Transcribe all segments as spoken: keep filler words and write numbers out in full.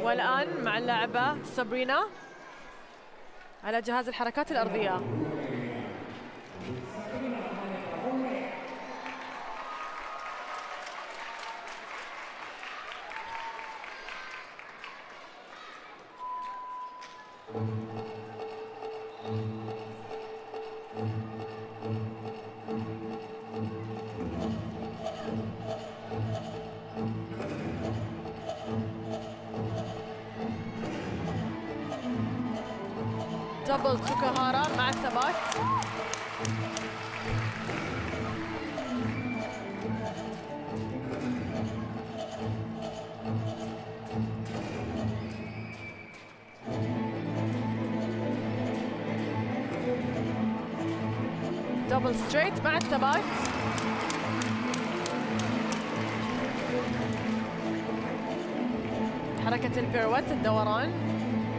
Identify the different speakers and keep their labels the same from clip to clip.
Speaker 1: والآن مع اللاعبة سابرينا على جهاز الحركات الأرضية. دبل تسوكوهارا مع الثبات. دبل ستريت مع الثبات. حركة البيروت الدوران.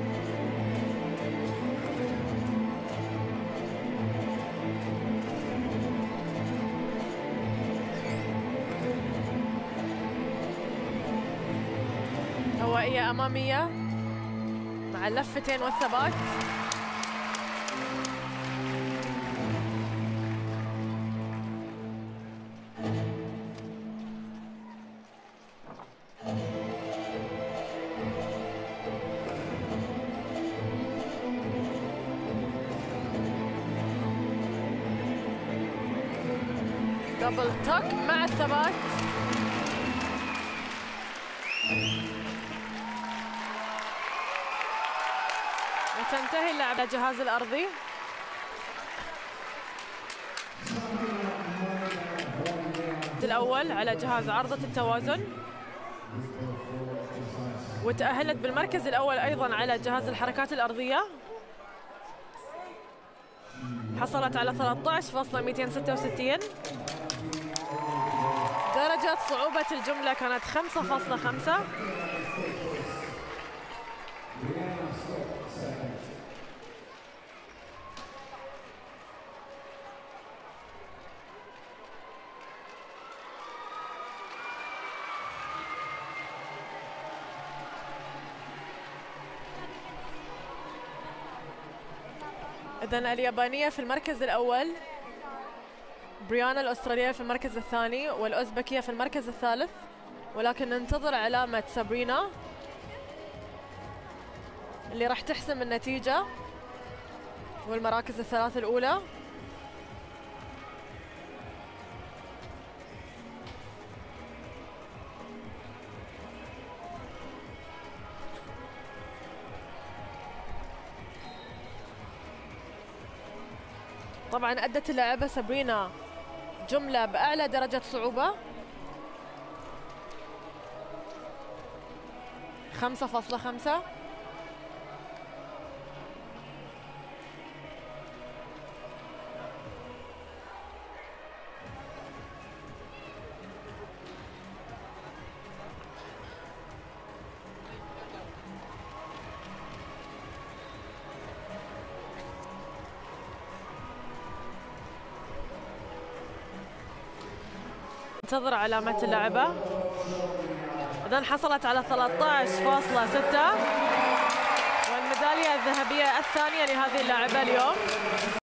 Speaker 1: هوائية أمامية مع اللفتين والثبات. دبل توك مع الثبات. وتنتهي اللعبة على الجهاز الأرضي. الأول على جهاز عرضة التوازن، وتأهلت بالمركز الأول أيضا على جهاز الحركات الأرضية. حصلت على ثلاثة عشر فاصلة مئتين وستة وستين. درجة صعوبة الجملة كانت خمسة فاصلة خمسة. إذن اليابانية في المركز الأول، بريانا الأسترالية في المركز الثاني، والأوزبكية في المركز الثالث. ولكن ننتظر علامة سابرينا اللي راح تحسم النتيجة والمراكز الثلاث الأولى. طبعا أدت اللاعبة سابرينا جملة بأعلى درجة صعوبة خمسة فاصلة خمسة. انتظر علامة اللاعبة. إذن حصلت على ثلاثة عشر فاصلة ستة، والميدالية الذهبية الثانية لهذه اللاعبة اليوم.